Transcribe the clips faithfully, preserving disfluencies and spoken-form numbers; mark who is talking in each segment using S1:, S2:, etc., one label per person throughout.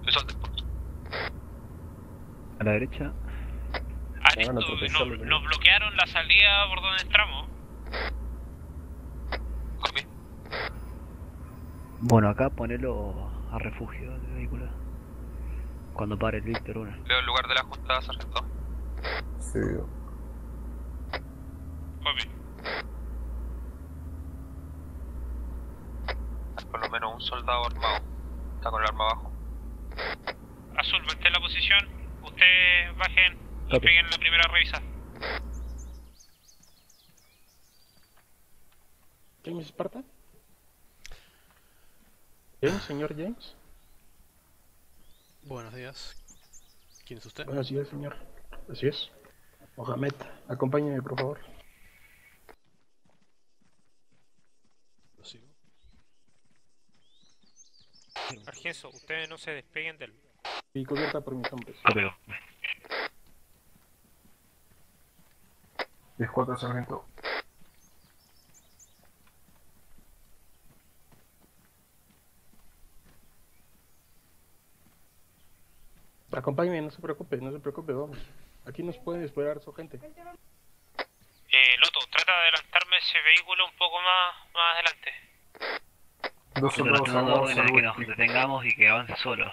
S1: A la derecha.
S2: Aresto, nos, nos bloquearon la salida por donde entramos.
S3: Copy.
S1: Bueno, acá ponelo a refugio del vehículo. Cuando pare el Víctor uno.
S3: Veo el lugar de la junta, sargento.
S4: Sí.
S2: Copy.
S3: Hay por lo menos un soldado armado. Está con el arma abajo.
S2: Azul, mantén la posición. Ustedes bajen y
S1: Copy.
S2: peguen la primera revisa.
S5: ¿James Esparta? ¿James, señor James?
S6: Buenos días. ¿Quién es usted?
S5: Buenos días, señor. Así es. Mohamed, acompáñeme, por favor.
S6: Lo sigo.
S2: Argenzo, ustedes no se despeguen del...
S5: Y cubierta por mis hombres.
S1: Copio.
S4: diez cuatro, sargento.
S5: Acompáñeme, no se preocupe, no se preocupe, vamos. Aquí nos puede esperar su gente.
S2: Eh, Loto, trata de adelantarme ese vehículo un poco más, más adelante.
S4: Dos
S1: Pero no
S4: soldados
S1: tengo
S4: armados
S1: orden de
S4: al
S1: que nos
S4: whisky.
S1: detengamos y que avance solo.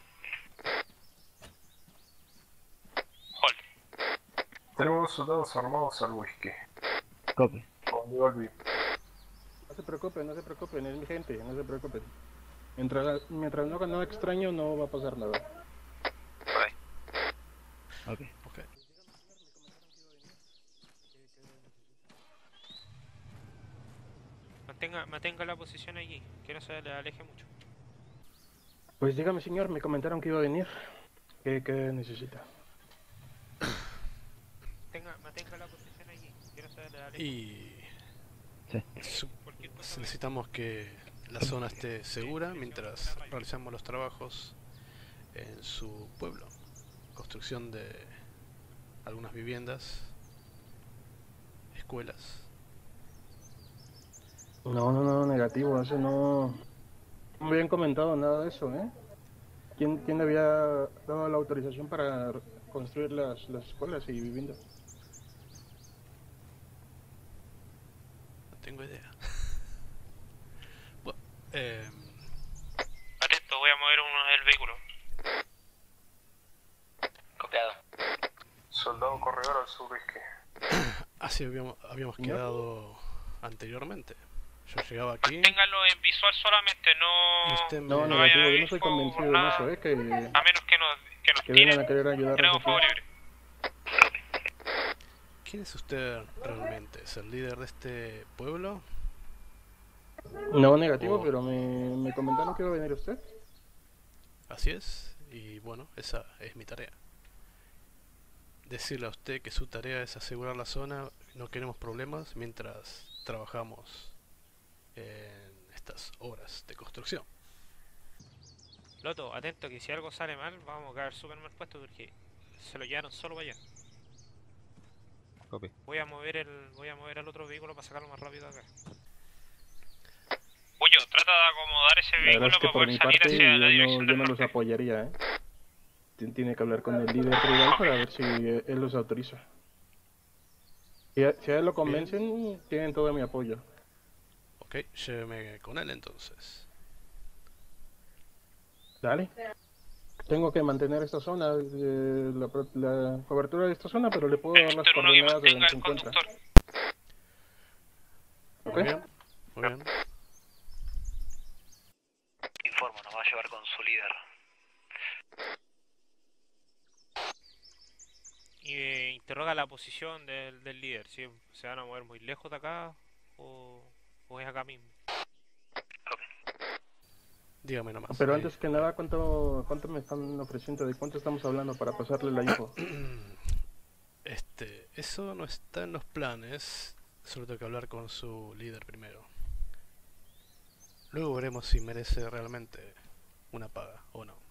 S2: Hold.
S4: Tenemos dos soldados armados al whisky.
S1: Copy.
S4: ¿Dónde va el V I P?
S5: No se preocupe, no se preocupen, es mi gente, no se preocupen. Mientras, mientras no haga nada extraño, no va a pasar nada.
S3: Por ahí.
S1: Ok.
S6: Ok.
S2: Mantenga, mantenga la posición allí, que no se le aleje mucho.
S5: Pues dígame, señor, me comentaron que iba a venir. ¿Qué, qué necesita?
S2: Mantenga, mantenga la posición allí, que no se le aleje
S6: Y
S1: Sí.
S6: su-
S2: cualquier cosa.
S6: necesitamos que la zona esté segura mientras realizamos los trabajos en su pueblo. Construcción de algunas viviendas, escuelas.
S5: No, no, no, negativo, eso no... No me habían comentado nada de eso, ¿eh? ¿Quién, quién le había dado la autorización para construir las, las escuelas y viviendas?
S6: No tengo idea. Bueno, eh,
S2: Atento, voy a mover uno del vehículo.
S3: Copiado.
S4: Soldado corredor al sur whisky.
S6: así habíamos, habíamos
S5: ¿Señor?
S6: quedado anteriormente. Yo llegaba aquí
S2: Manténgalo en visual solamente,
S6: y
S2: no...
S6: usted me...
S5: No,
S2: No vaya
S5: negativo,
S2: a
S5: yo
S2: ir
S5: no estoy
S2: fuego
S5: convencido
S2: por
S5: de
S2: nada.
S5: eso, ¿eh? Que,
S2: A menos que nos, que nos
S5: que vengan
S2: tiren,
S5: a querer ayudarnos
S2: tenemos
S5: aquí.
S2: fuego libre.
S6: ¿Quién es usted realmente? ¿Es el líder de este pueblo?
S5: No, negativo,
S6: Oh.
S5: pero me, me comentaron que iba a venir usted.
S6: Así es, y bueno, esa es mi tarea. Decirle a usted que su tarea es asegurar la zona, no queremos problemas mientras trabajamos en estas obras de construcción.
S2: Loto, atento que si algo sale mal, vamos a caer súper mal puesto porque se lo llevaron solo para allá.
S3: Copy.
S2: Voy a mover el, voy a mover al otro vehículo para sacarlo más rápido de acá. Pollo, trata de acomodar ese
S5: La verdad
S2: vehículo
S5: es que
S2: para
S5: por
S2: poder
S5: mi
S2: salir
S5: parte
S2: hacia la
S5: yo no,
S2: dirección
S5: yo
S2: del
S5: no los
S2: norte.
S5: apoyaría, ¿eh? Tien- Tiene que hablar con el líder rival para ver si eh, él los autoriza. Si a, si a él lo convencen, tienen todo mi apoyo.
S6: Ok, lléveme con él entonces.
S5: Dale. Tengo que mantener esta zona, eh, la, pro- la cobertura de esta zona, pero le puedo
S2: El
S5: dar las
S2: Víctor uno que
S5: coordenadas de
S2: mantenga
S5: donde se
S2: el
S5: encuentra.
S2: conductor.
S5: ¿Ok?
S6: Muy bien, muy bien.
S1: Informo, nos va a llevar con su líder.
S2: Y eh, interroga la posición del, del líder, si se van a mover muy lejos de acá o, o es acá mismo.
S6: Dígame nomás.
S5: Pero
S6: eh,
S5: antes que nada, ¿cuánto, ¿cuánto me están ofreciendo? ¿De cuánto estamos hablando para pasarle la info?
S6: Este, eso no está en los planes. Solo tengo que hablar con su líder primero. Luego veremos si merece realmente una paga o no.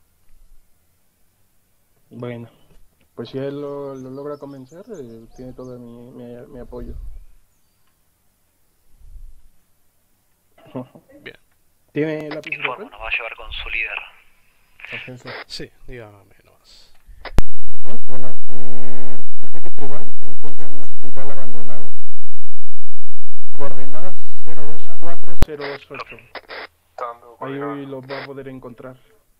S5: Bueno, pues si él lo, lo logra convencer, eh, tiene todo mi, mi, mi apoyo.
S6: Bien.
S5: ¿Tiene lápiz y
S1: Informo,
S5: papel?
S1: nos va a llevar con su líder.
S7: Sargento.
S6: Sí, dígame nomás.
S5: Bueno, eh, el jefe tribal se encuentra en un hospital abandonado. Coordenadas cero dos cuatro cero dos ocho.
S4: Dando
S5: Ahí
S4: coordinada.
S5: lo va a poder encontrar.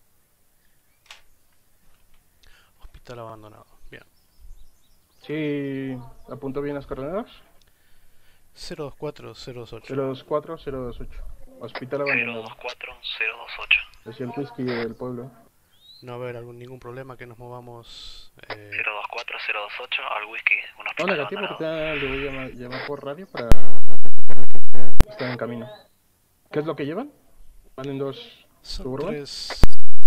S6: Hospital abandonado. Bien.
S5: Sí, apunto bien las coordenadas.
S6: cero dos cuatro cero dos ocho.
S5: cero dos cuatro cero dos ocho. Hospital
S1: cero
S5: abandonado.
S1: dos cuatro cero dos ocho.
S5: Es el whisky del pueblo.
S6: No va a haber algún, ningún problema que nos movamos. Eh,
S1: cero dos cuatro cero dos ocho al whisky, un
S5: No,
S1: hospital
S5: negativo, porque
S1: abandonado.
S5: le voy a llamar, llamar por radio para notificarle que está- está en camino. ¿Qué es lo que llevan? ¿Van en dos
S6: son
S5: Suburban?
S6: tres.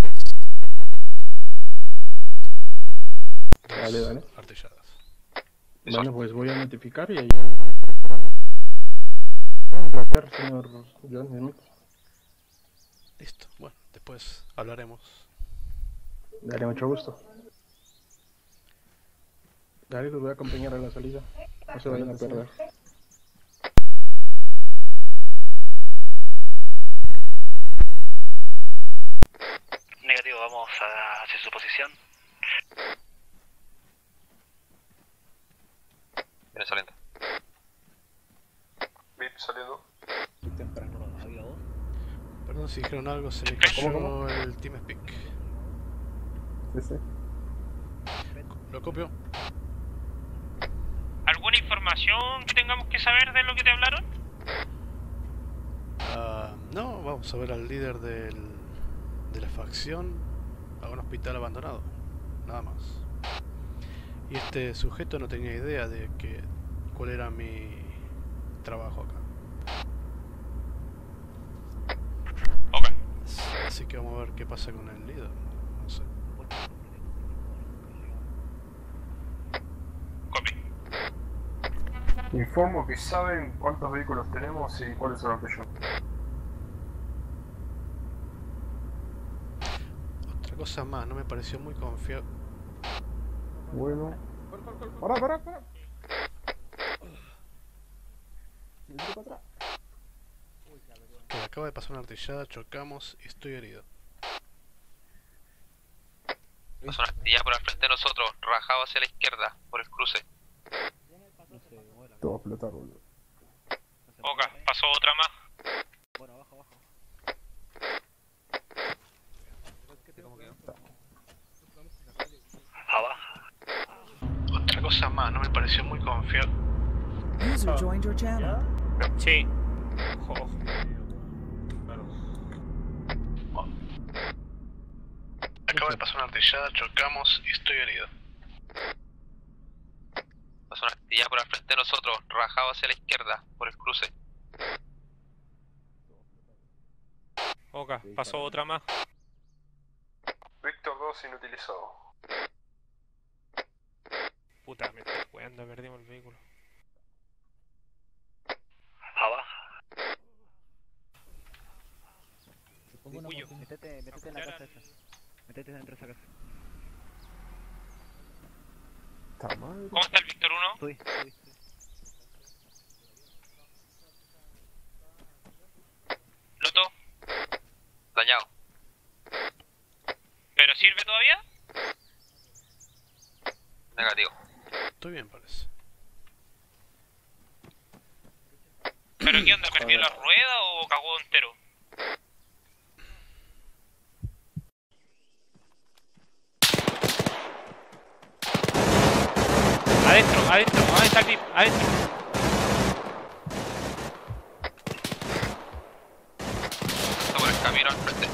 S6: Dos
S5: Dale, dale.
S6: artilladas.
S5: Bueno, pues voy a notificar y ahí lo van a estar esperando. Un placer, señor John Smith.
S6: Listo. Bueno, después hablaremos.
S5: Dale, mucho gusto. Dale, los voy a acompañar a la salida. No se vayan a perder.
S1: Negativo, vamos a- hacia su posición.
S3: Viene saliendo.
S4: V I P saliendo.
S1: Temprano, ¿había voz?
S6: Perdón si dijeron algo, se me cayó
S7: ¿Cómo,
S6: el TeamSpeak.
S7: Sí, sí.
S6: Lo copio.
S2: ¿Alguna información que tengamos que saber de lo que te hablaron?
S6: Ah, no, vamos a ver al líder del, de la facción a un hospital abandonado. Nada más. Y este sujeto no tenía idea de que cuál era mi trabajo acá.
S2: Ok.
S6: Así que vamos a ver qué pasa con el líder. No sé.
S2: Copy.
S4: Informo que saben cuántos vehículos tenemos y cuáles son los que yo.
S6: Otra cosa más, no me pareció muy confiado.
S7: Bueno. ¡Para, para, para! Vete para atrás.
S6: Que acaba de pasar una artillada, chocamos y estoy herido.
S3: Pasó una astilla por al frente de nosotros, rajado hacia la izquierda, por el cruce.
S7: Te va a explotar, boludo.
S2: Ok, pasó otra más.
S1: Bueno, abajo, abajo. Abajo.
S6: Otra cosa más, no me pareció muy confiado.
S8: User joined your channel.
S2: Sí. Ojo.
S6: Acaba de pasar una artillada, chocamos y estoy herido.
S3: Pasó una astilla por al frente de nosotros, rajado hacia la izquierda, por el cruce.
S2: Ok, pasó otra más.
S4: Víctor dos inutilizado.
S2: Puta, me estoy jugando, perdimos el vehículo.
S1: Abajo.
S2: Uyo.
S1: Métete, métete en la casa esa. Métete dentro de esa casa.
S7: Está mal.
S2: ¿Cómo está el Víctor uno?
S1: Subí, subí, subí.
S2: Loto,
S3: Dañado.
S2: ¿pero sirve todavía?
S3: Negativo.
S6: Estoy bien, parece.
S2: ¿Pero qué onda? ¿Perdió la rueda o cagó entero? Adentro, adentro, ¿dónde está el V I P? Adentro.
S3: Está por el camino al frente.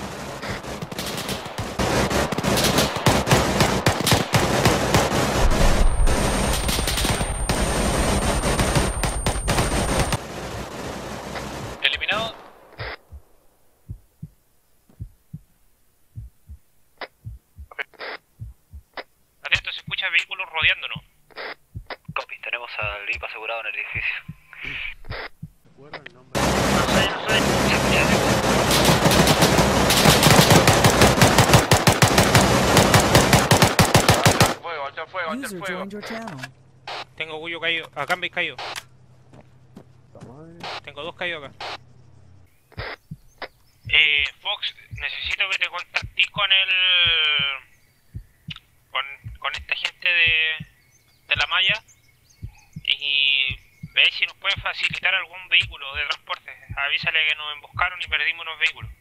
S2: Eliminado. Atento, se escucha vehículos rodeándonos.
S1: Copy, tenemos al V I P asegurado en el edificio.
S6: ¿Recuerda el nombre?
S2: No sé, no sé.
S3: Fuego, alto el fuego, alto el
S8: User
S3: fuego.
S8: joined your channel.
S2: Tengo Cuyo caído. Acá me habéis caído.
S7: Está mal.
S2: Tengo dos caídos acá. Eh, Fox,
S3: necesito que te contactes con el... con, con esta gente de, de la malla y veáis si nos pueden facilitar algún vehículo de transporte. Avísale que nos emboscaron y perdimos unos vehículos.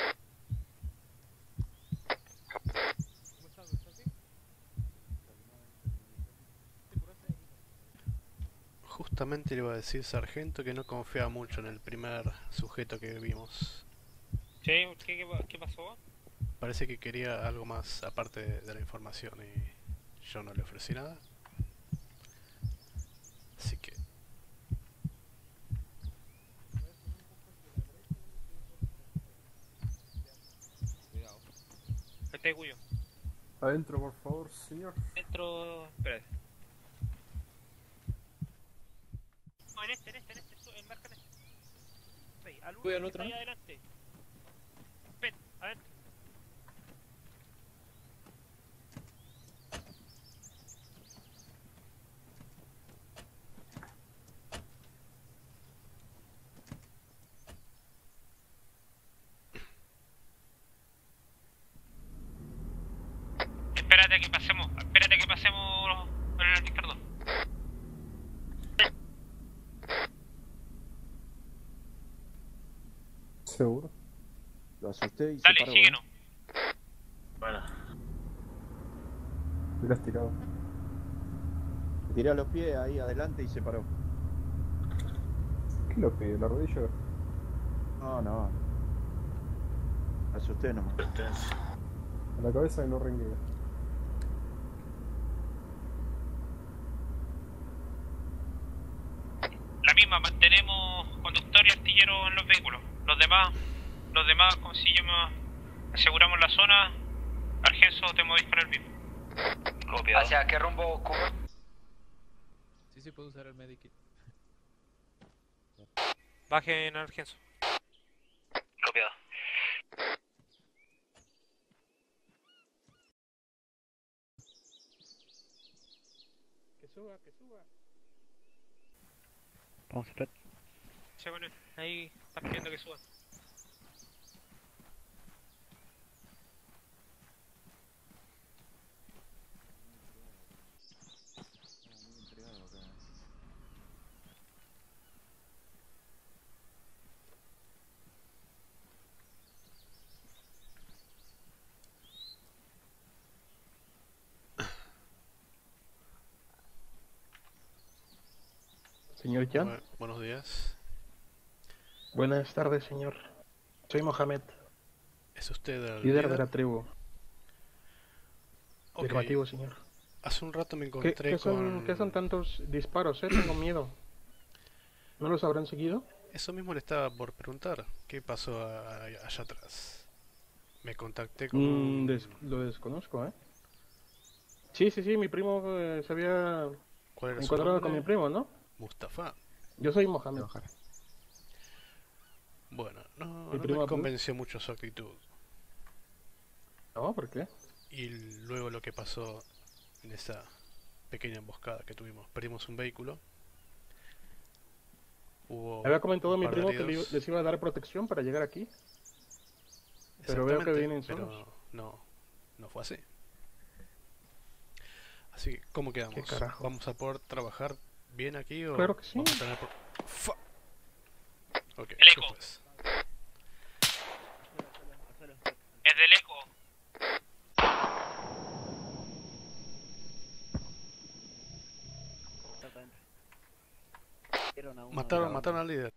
S6: Justamente le iba a decir, sargento, que no confiaba mucho en el primer sujeto que vimos.
S2: ¿Sí? ¿Qué, qué, qué pasó?
S6: Parece que quería algo más aparte de, de la información y yo no le ofrecí nada. Así que...
S2: Este Cuyo.
S7: Adentro, por favor, señor.
S2: Dentro... Espérate. No, en este, en este, en este. su- Embarca en este. Sí, al uno
S9: Voy al
S2: que
S9: otro,
S2: está ahí
S9: ¿no?
S2: adelante. Ven, adentro.
S3: Espérate a que pasemos, espérate a que pasemos el Ricardo.
S7: Seguro. Lo asusté y
S3: Dale,
S7: se paró.
S3: síguenos.
S9: Bueno.
S7: ¿eh? Lo has tirado. Le tiré a los pies ahí adelante y se paró. ¿Qué lo pide? ¿La rodilla? No, no. Asusté nomás. A la cabeza y no renguea.
S3: La misma, mantenemos conductor y artillero en los vehículos. Los demás, los demás, como si llama, aseguramos la zona. Argenzo, te movís con el mismo. Copiado.
S10: ¿Hacia qué rumbo, Cuba?
S9: Sí, sí, puedo usar el medikit.
S2: Bajen al Argenzo.
S3: Copiado.
S5: Que suba, que suba.
S1: Vamos a esperar.
S2: Sí, bueno, ahí estás pidiendo que suban.
S5: Señor Jan.
S6: Bu- buenos días.
S5: Buenas tardes, señor. Soy Mohamed,
S6: ¿Es usted el
S5: líder de la tribu.
S6: Ok.
S5: Afirmativo, señor.
S6: Hace un rato me
S5: ¿Qué,
S6: encontré
S5: qué son,
S6: con...
S5: ¿Qué son tantos disparos, eh? Tengo miedo. ¿No los habrán seguido?
S6: Eso mismo le estaba por preguntar. ¿Qué pasó a- allá atrás? Me contacté con
S5: Mm,
S6: un...
S5: des- lo desconozco, ¿eh? Sí, sí, sí, mi primo eh, se había
S6: ¿Cuál era su
S5: encontrado
S6: nombre?
S5: con mi primo, ¿no?
S6: Mustafa.
S5: Yo soy Mohamed.
S6: Bueno, no,
S5: ¿Mi
S6: no
S5: primo
S6: me
S5: Abdul?
S6: convenció mucho su actitud.
S5: No, ¿por qué?
S6: Y luego lo que pasó en esa pequeña emboscada que tuvimos. Perdimos un vehículo. Hubo
S5: Había comentado
S6: un
S5: mi
S6: par de
S5: primo que
S6: heridos.
S5: le- les iba a dar protección para llegar aquí. Pero veo que
S6: Exactamente,
S5: vienen
S6: pero
S5: solos.
S6: no, no fue así. Así que, ¿cómo quedamos?
S5: ¿Qué carajo?
S6: ¿Vamos a poder trabajar bien aquí o
S5: Claro que sí.
S6: vamos a tener por... Fa- Ok,
S3: El eco.
S6: ¿qué pues?
S3: Es del eco.
S6: Mataron, mataron al líder.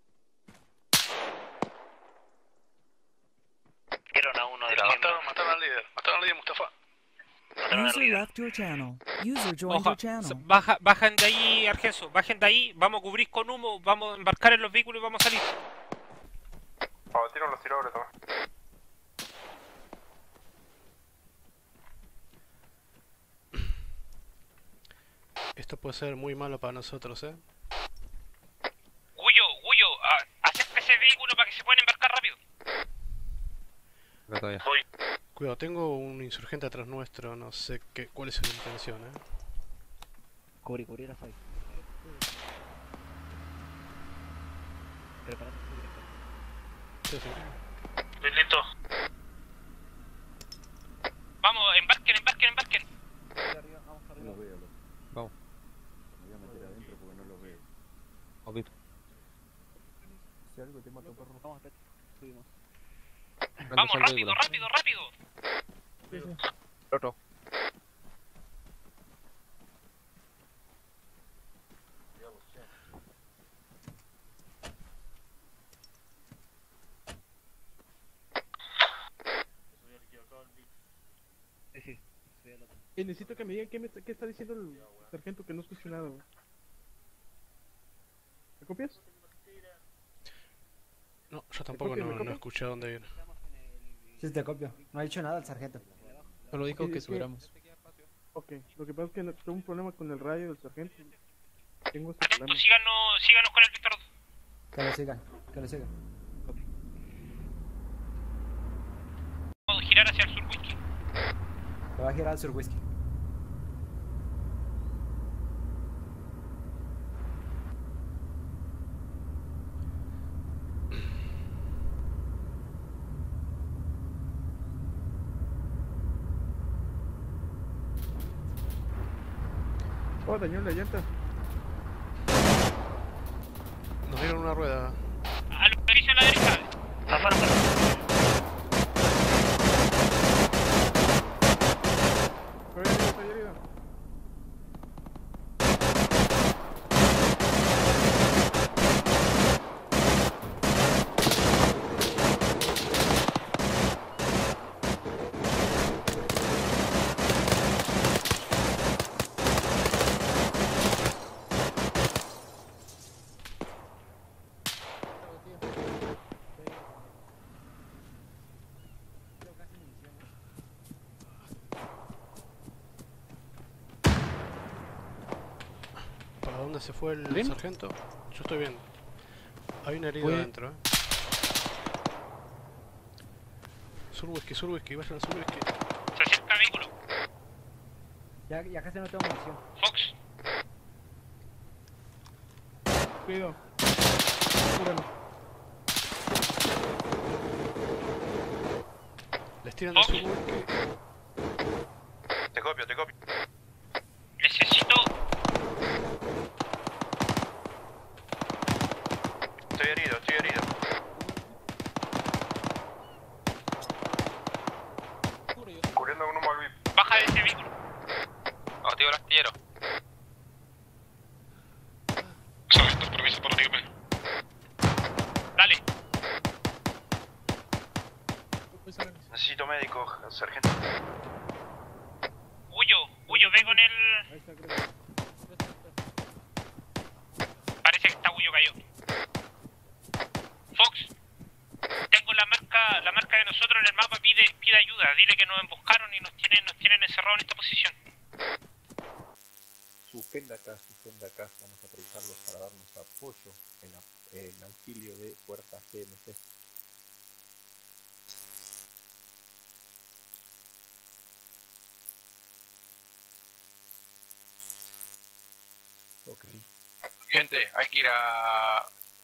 S3: Vieron a uno de los
S6: Mataron, mataron al líder. Mataron al líder, Mustafa.
S8: User left your channel. User joined
S2: Oja,
S8: your channel.
S2: baja, bajan de ahí, Argenzo, bajen de ahí, vamos a cubrir con humo, vamos a embarcar en los vehículos y vamos a salir.
S4: Oh, tiro los tiradores también.
S6: Esto puede ser muy malo para nosotros, ¿eh?
S3: Guyo, Guyo, a- acerca ese vehículo para que se puedan embarcar rápido.
S6: Cuidado, tengo un insurgente atrás nuestro, no sé qué, cuál es su intención, ¿eh?
S1: Cubrí, cubrí la falla. Prepárate.
S6: Sí, sí.
S3: Estoy listo. embarquen, embarquen, embarquen.
S7: No los veo, loco.
S10: Vamos.
S7: Me voy a meter adentro porque no los veo.
S10: Vamos,
S7: Si algo te mato, perro.
S1: Vamos, subimos.
S3: Vamos, rápido, rápido, rápido.
S5: Sí, sí.
S10: Otro.
S1: Sí, sí, subí al otro.
S5: Eh, necesito que me digan qué, me, qué está diciendo el sargento, que no escucho nada. güey. ¿Me copias?
S6: No, yo tampoco
S5: copias,
S6: no,
S5: me
S6: no
S5: copias?
S6: escuché dónde viene.
S11: Sí, te copio. No ha dicho nada el sargento.
S9: Solo dijo
S5: Sí,
S9: que
S5: es que-
S9: subiéramos.
S5: Ok, lo que pasa es que no- tengo un problema con el radio del sargento. Tengo este
S3: Atentos,
S5: problema.
S3: síganos, síganos con el Víctor.
S11: Que lo sigan, que lo sigan.
S3: Vamos a girar hacia el sur, whisky.
S11: Te va a girar al sur whisky.
S5: Oh, dañó la llanta.
S6: Nos dieron una rueda.
S3: Al servicio a la derecha.
S1: Zafaron, pero...
S5: Estoy herido, estoy herido.
S6: ¿Para dónde se fue el
S9: ¿Bien?
S6: sargento? Yo estoy viendo. Hay un herido
S9: Fue-
S6: adentro, eh. Sur whisky, sur whisky, vayan al sur whisky.
S3: Se acerca el vehículo.
S11: Ya, ya casi no tengo munición.
S3: Fox.
S5: Cuidado. Cúralo.
S6: Les tiran del sur whisky.
S12: Te copio, te copio.
S3: Necesito.
S12: Estoy herido, estoy herido.
S4: Cubriendo con un mal VIP.
S3: Baja de ese vehículo.
S12: Activo el astillero.
S3: Sargento, permiso para unirme. Dale.
S12: Necesito médico, sargento.
S3: Huyo, huyo, ve con el.
S5: Ahí está, creo.
S3: Parece que está Huyo cayó. Fox. Tengo la marca, la marca de nosotros en el mapa, pide, pide ayuda. Dile que nos emboscaron y nos tienen, nos tienen encerrados en esta posición.
S7: Suspenda acá, suspenda acá. Vamos a precisarlos para darnos apoyo en, la- en auxilio de fuerzas G M C. Ok.
S12: Gente, hay que ir a...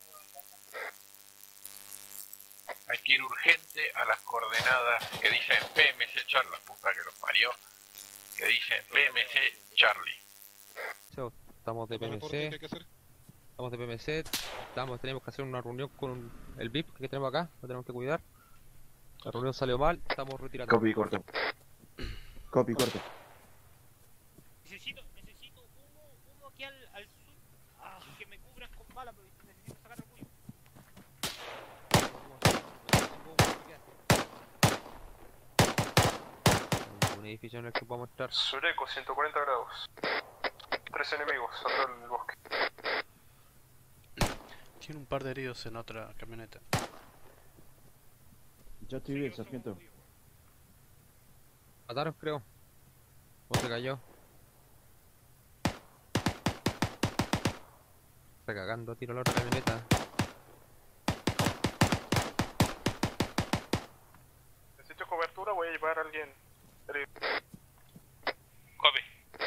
S12: Hay que ir urgente a las coordenadas que dicen P M C Charlie, la puta que los parió. Que dicen P M C Charlie.
S10: Estamos de P M C. Estamos de P M C. Estamos, tenemos que hacer una reunión con el V I P que tenemos acá. Lo tenemos que cuidar. La reunión salió mal. Estamos retirando.
S7: Copy, corto. Copy, corto.
S3: Necesito, necesito humo, humo aquí al, al sur. Ah, que me cubran con balas, porque necesito sacar el Huyo.
S10: Un edificio en el que podamos estar.
S4: Sureco, ciento cuarenta grados. Tres enemigos atrás del bosque.
S6: Tiene un par de heridos en otra camioneta.
S7: Ya estoy bien, sargento.
S10: Mataron, creo. ¿O se cayó? Está cagando a tiro la otra camioneta.
S4: Necesito cobertura, voy a llevar a alguien.
S3: Copy.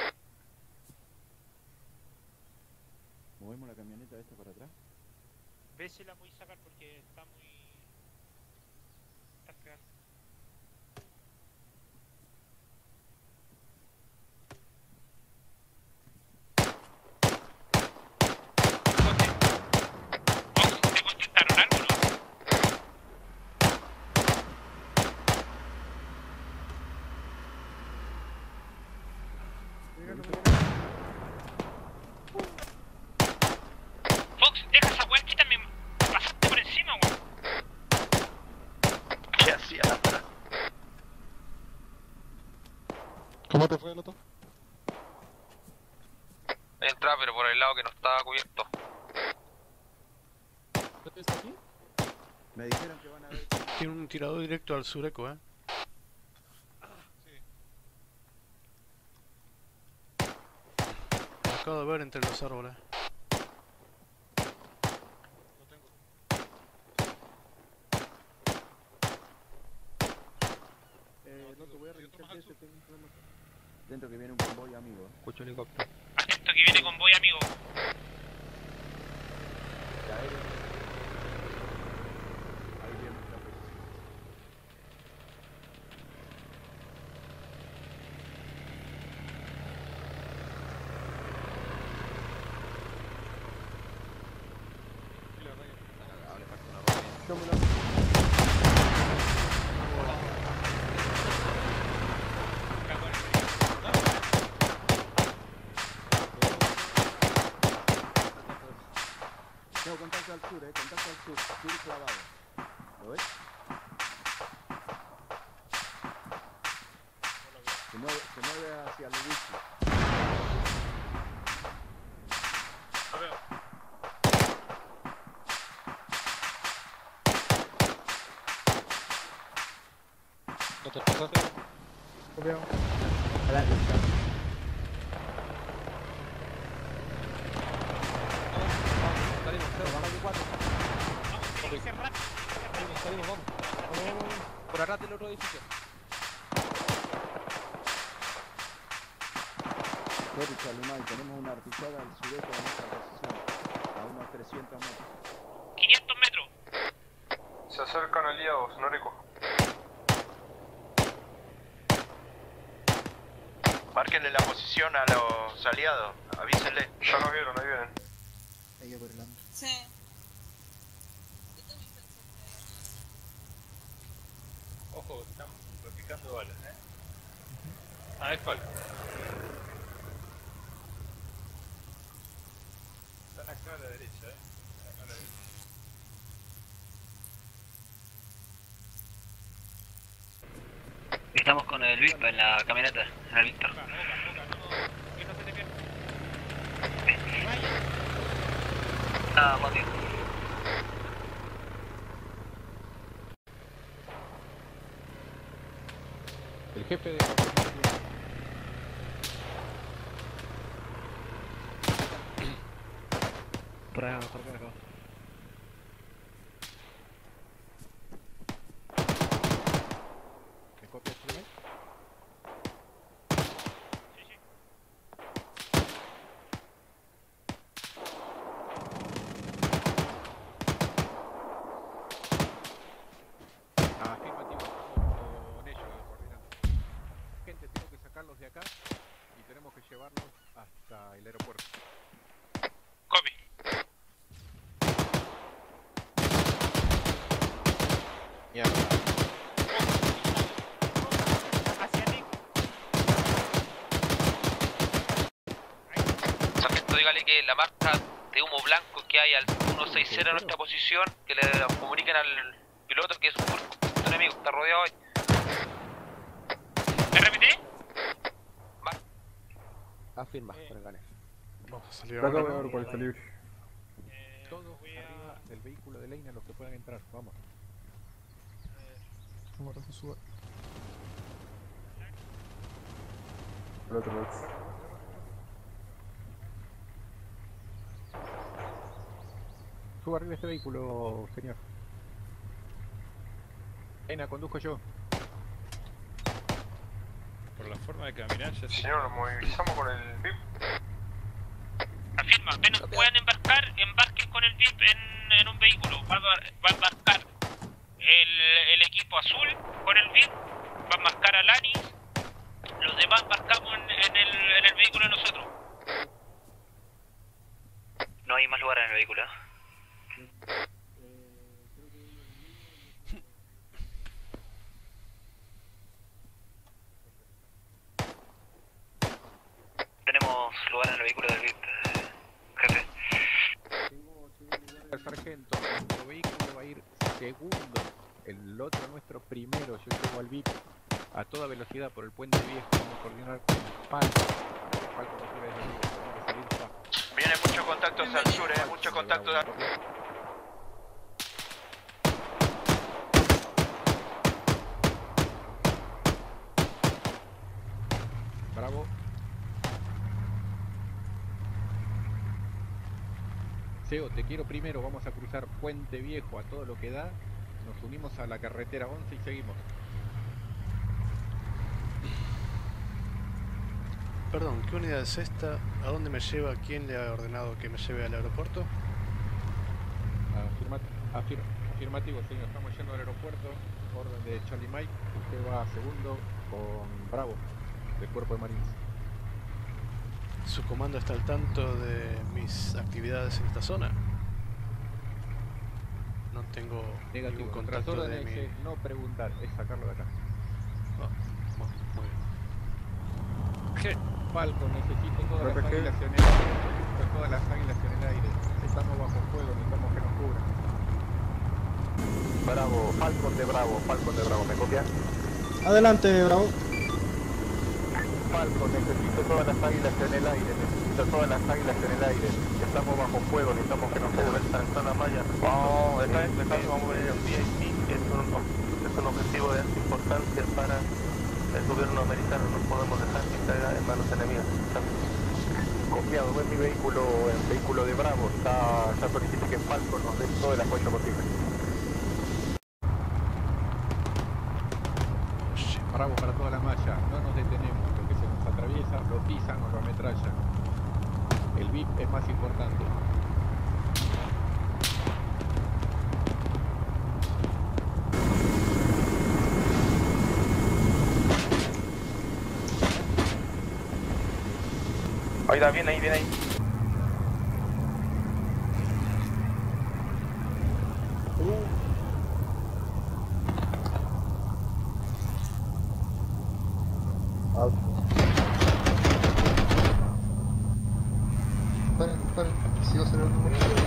S7: ¿Movemos la camioneta esta para atrás?
S3: Ve si la voy a sacar porque está muy... Está pegada.
S13: ¿Cómo te fue, Loto?
S10: Entra, pero por el lado que no estaba cubierto.
S9: ¿Está aquí?
S7: Me dijeron que van a ver...
S6: Tiene un tirador directo al sureco, eh. Lo acabo de ver entre los árboles.
S7: Eh, Loto, voy a revisar ese, tengo un problema. Dentro que viene un convoy amigo.
S10: Escucho helicóptero.
S3: Atento que viene convoy amigo.
S7: Ya, ahí viene. Ahí viene nuestra posición.
S10: Hable parte de una rodilla.
S7: Tómalo. No, contacto al sur, eh, contacto al sur, sur clavado. ¿Lo ves? Se mueve, se mueve hacia el whisky.
S3: Lo veo.
S13: ¿No te pasaste?
S11: Lo veo. Adelante.
S9: Salimos,
S11: Vamos aquí cuatro.
S3: Tiene que ser rápido.
S9: salimos, salimos, vamos. Vamos, vamos, vamos. Por atrás del otro edificio.
S7: Sorry, Chalumay, tenemos una artillada al sureste de nuestra posición, a unos trescientos metros.
S3: quinientos metros.
S4: Se acercan aliados, Noreco.
S12: Márquenle la posición a los aliados, avísenle.
S4: Ya nos vieron, ahí vienen.
S11: Hay que por el lado.
S14: Sí.
S12: Ojo, estamos replicando balas, eh. Ah, es falta. Están acá a la derecha, eh. Acá a la derecha.
S1: Estamos con el V I P en la camioneta, en el Víctor.
S3: Que no se te pierda.
S1: Ah, más bien.
S7: El jefe de...
S1: Por acá, por acá, acá.
S7: ¿Me copias tú, eh?
S13: Afirmativo, estamos con ellos coordinando. Gente, tengo que sacarlos de acá y tenemos que llevarlos hasta el aeropuerto.
S3: Copy.
S13: Mierda.
S3: Hacia ti.
S10: Sargento, dígale que la marca de humo blanco que hay al ciento sesenta en nuestra posición, que le comuniquen al piloto que es un grupo enemigo, está rodeado hoy.
S3: ¿Me repetí?
S10: Afirma, con el gane.
S6: Vamos a salir
S5: Acá
S6: ahora.
S5: voy a ver cuál salir.
S3: Eh,
S13: Todos
S3: voy a...
S13: arriba del vehículo de Leina, los que puedan entrar, vamos.
S5: Ahora se sube. Al otro lado.
S13: Suba arriba este vehículo, señor. Leina, conduzco yo.
S9: Por la forma de caminar ya se...
S4: Señor, nos movilizamos con el V I P.
S3: Afirma, apenas puedan embarcar, embarquen con el V I P en, en un vehículo. Va a, va a embarcar el, el equipo azul con el V I P, va a embarcar a Lanis, los demás embarcamos en, en, el, en el vehículo de nosotros.
S1: No hay más lugar en el vehículo. Tenemos lugar en el vehículo del V I P, jefe.
S13: El sargento, nuestro vehículo va a ir segundo, el otro nuestro primero, yo llevo al V I P. a toda velocidad por el puente viejo. Vamos a coordinar con Falco. Falco no quiere decir, tenemos que salir ya.
S12: Viene mucho contacto hacia el sur, eh, mucho contacto de...
S13: Bravo. Seo, te quiero primero, vamos a cruzar Puente Viejo a todo lo que da. Nos unimos a la carretera once y seguimos.
S6: Perdón, ¿qué unidad es esta? ¿A dónde me lleva? ¿Quién le ha ordenado que me lleve al aeropuerto?
S13: Afirma afir afirmativo, señor. Estamos yendo al aeropuerto. Orden de Charlie Mike. Usted va segundo con Bravo, del Cuerpo de Marines.
S6: ¿Su comando está al tanto de mis actividades en esta zona? No tengo
S13: Negativo.
S6: ningún
S13: Nuestras
S6: contacto de
S13: órdenes
S6: mi...
S13: es no preguntar, es sacarlo de acá.
S6: Oh, bueno, muy bien.
S13: Falco, necesito todas
S5: R P G.
S13: las águilas en el aire. Necesito todas las águilas en el aire. Estamos bajo fuego, necesitamos que nos cubran.
S7: Bravo, Falcon de Bravo, Falcon de Bravo, ¿me copias?
S14: Adelante, Bravo.
S7: Falcon, necesito todas las águilas en el aire, necesito todas las águilas en el aire. Estamos bajo fuego, necesitamos que nos cubran. Está en la malla. No, está empezando, vamos a ver el V I P, es un, es un objetivo de alta importancia para el gobierno americano, no podemos dejar que caiga en manos enemigas. Copiado, ven mi vehículo, el vehículo de Bravo, está, ya solicité que Falcon nos dé todo el apoyo posible.
S13: Bravo para toda la malla, no nos detenemos, lo que se nos atraviesa, lo pisan o lo ametrallan. El V I P es más importante.
S12: Ahí está, bien ahí, bien ahí.
S11: Paren, paren, sigo acelerando.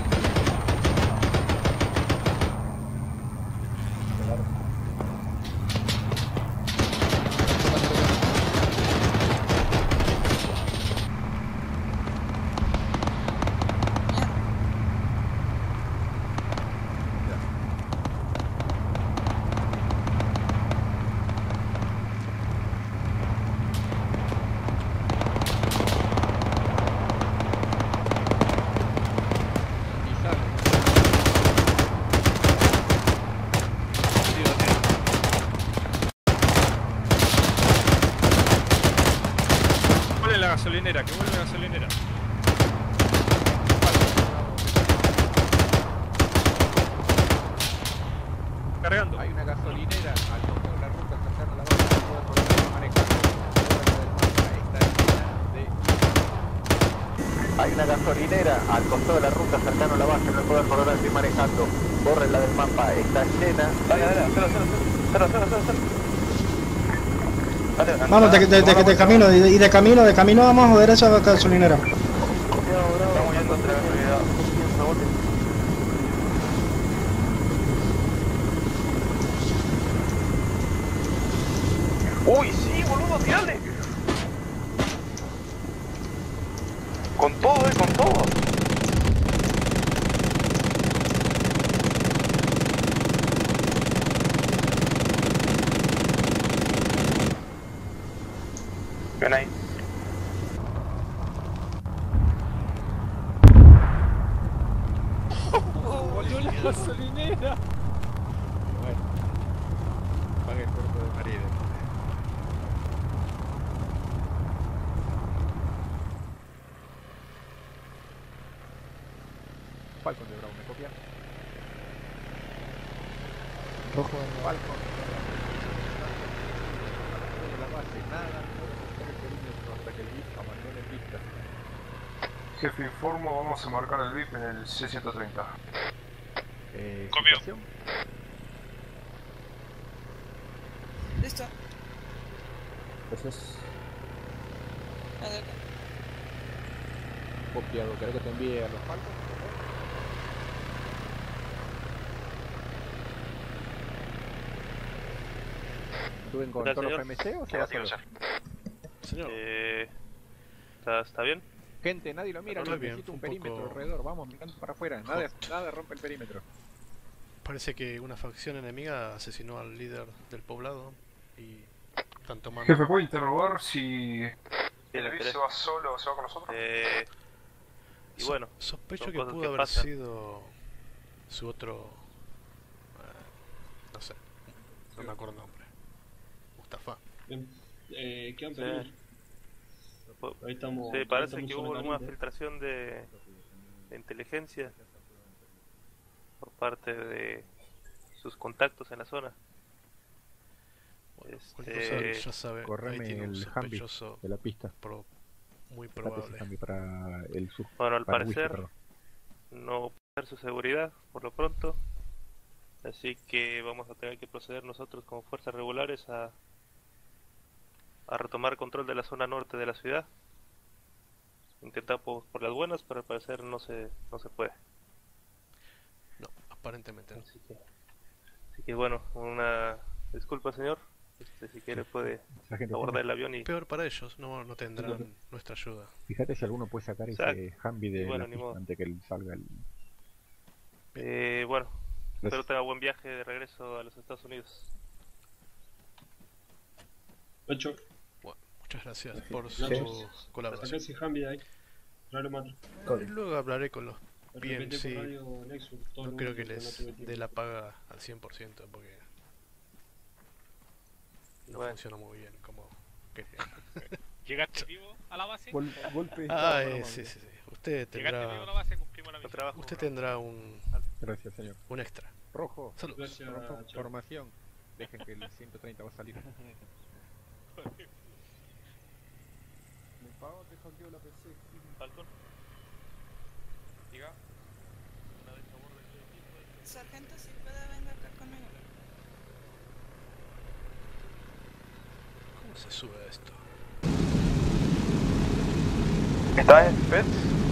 S2: Gasolinera, que vuelve la gasolinera. Cargando.
S13: Hay una gasolinera al costado de la ruta cercana a la base, no puedo poder manejar.
S7: Hay una gasolinera al costado de la ruta cercano a la base, no puedo acordar, estoy manejando. Borren la del mapa, está llena. Dale, dale, cero, cero, cero, cero, cero, cero. Dale,
S14: Vamos, de, de, de, de, de camino, y de, y de camino, de camino vamos a joder esa gasolinera.
S7: Estamos yendo entre la gasolinera.
S12: Uy, sí, boludo, tirale. Con todo, eh, con todo. Ven ahí.
S13: ¡Volvió la gasolinera! Bueno, pague el cuerpo de Marines. Falcon de Bravo, ¿me copia?
S11: Rojo de
S13: Falcon. De la base, nada, no buscar el perímetro hasta que el V I P abandone pista.
S4: Jefe, informo, vamos a marcar el V I P en el C ciento treinta.
S13: Eh,
S3: Copio.
S13: ¿situación?
S15: Listo.
S7: Gracias.
S15: Adelante.
S13: Copiado, ¿querés que te envíe a los Falcons? ¿Suben con
S16: ¿Qué tal,
S13: todos los
S16: señor?
S13: P M C o se va solo?
S6: Señor.
S16: Eh, ¿está, ¿Está bien?
S13: Gente, nadie lo mira,
S6: Muy bien,
S13: necesito un
S6: fue un
S13: perímetro
S6: poco-
S13: alrededor, vamos, mirando para afuera, nada, nada rompe el perímetro.
S6: Parece que una facción enemiga asesinó al líder del poblado y están tomando...
S4: Jefe, ¿puedo interrogar si
S16: Sí, le
S4: el
S16: interesa.
S4: se va solo o se va con nosotros?
S16: Eh, y
S6: So-
S16: bueno,
S6: sospecho
S16: son
S6: que
S16: cosas
S6: pudo
S16: que
S6: haber
S16: pasan.
S6: sido su otro... eh, no sé, no me acuerdo el nombre. Mustafa.
S17: Eh, ¿Qué han
S16: Sí.
S17: pedido?
S16: Po-
S17: Ahí estamos.
S16: Sí,
S17: ahí
S16: parece
S17: estamos
S16: que
S17: sobre
S16: hubo
S17: la
S16: alguna
S17: línea.
S16: filtración de, de inteligencia por parte de sus contactos en la zona.
S6: Cualquier
S16: Este,
S6: cosa ya sabe, ahí
S7: Correme
S6: tiene un
S7: el Humvee
S6: sospechoso
S7: de la pista.
S6: pro- muy
S7: Date ese
S6: probable.
S7: Humvee para el sur.
S16: Bueno, al
S7: para el whisky,
S16: parecer
S7: perdón.
S16: no puede ser su seguridad por lo pronto, así que vamos a tener que proceder nosotros como fuerzas regulares a, a retomar control de la zona norte de la ciudad. Intentamos por las buenas, pero al parecer no se, no se puede.
S6: No, aparentemente no.
S16: Así que, así que bueno, una disculpa señor, este, si quiere puede
S7: Sargento,
S16: abordar el avión y...
S6: Peor para ellos, no, no tendrán nuestra ayuda.
S7: Fíjate si alguno puede sacar ese
S16: Exacto.
S7: Humvee de
S16: Y bueno,
S7: la
S16: ni
S7: pista
S16: modo.
S7: antes que él salga el...
S16: Eh, bueno, espero
S7: Gracias.
S16: tenga buen viaje de regreso a los Estados Unidos.
S17: Ocho.
S6: Bueno, muchas gracias por
S17: Nacho,
S6: su colaboración.
S17: Saca ese Humvee de ahí. Traelo, Mato.
S6: Y luego hablaré con los P M
S17: Repetí
S6: C.
S17: por radio Nexus, todo
S6: No
S17: el
S6: creo
S17: mundo,
S6: que
S17: que no
S6: les
S17: tuve tiempo.
S6: dé la paga al cien por ciento porque no
S16: Bueno.
S6: funciona muy bien como quería.
S2: ¿Llegaste vivo a la base?
S5: Gol- golpe.
S6: Ah, eh, sí, sí, sí. Usted
S2: ¿Llegaste vivo a
S6: tendrá,
S2: la base? Cumplimos la misión.
S6: usted tendrá un,
S7: Gracias, señor.
S6: un extra.
S13: Rojo,
S6: Saludos.
S17: Gracias,
S13: rojo,
S17: Chavo.
S13: formación. Dejen que el ciento treinta va a salir.
S5: Me pago, te hackeo la P C.
S2: Falcon. Diga.
S15: Sargento, si puede, venga acá conmigo.
S6: ¿Cómo se sube esto?
S4: ¿Estás en Pets?